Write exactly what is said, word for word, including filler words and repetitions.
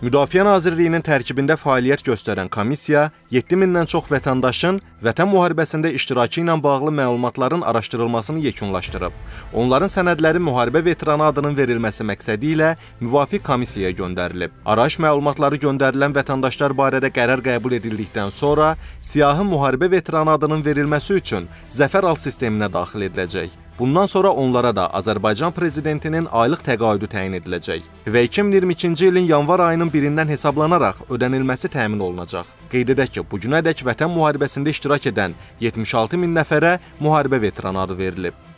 Müdafiə Nazirliyinin tərkibində fəaliyyət göstərən komissiya yeddi mindən çox vətəndaşın Vətən müharibəsində iştirakı ilə bağlı məlumatların araşdırılmasını yekunlaşdırıb. Onların sənədləri müharibə veteranı adının verilməsi məqsədi ilə müvafiq komissiyaya göndərilib. Araş məlumatları göndərilən vətəndaşlar barədə qərar qəbul edildikdən sonra siyahı müharibə veteranı adının verilməsi üçün Zəfər Alt sisteminə daxil ediləcək. Bundan sonra onlara da Azərbaycan Prezidentinin aylıq təqaüdü təyin ediləcək və iki min iyirmi ikinci ilin yanvar ayının birindən hesablanaraq ödənilməsi təmin olunacaq. Qeyd edək ki, bugünədək Vətən müharibəsində iştirak edən yetmiş altı min nəfərə müharibə veteranı adı verilib.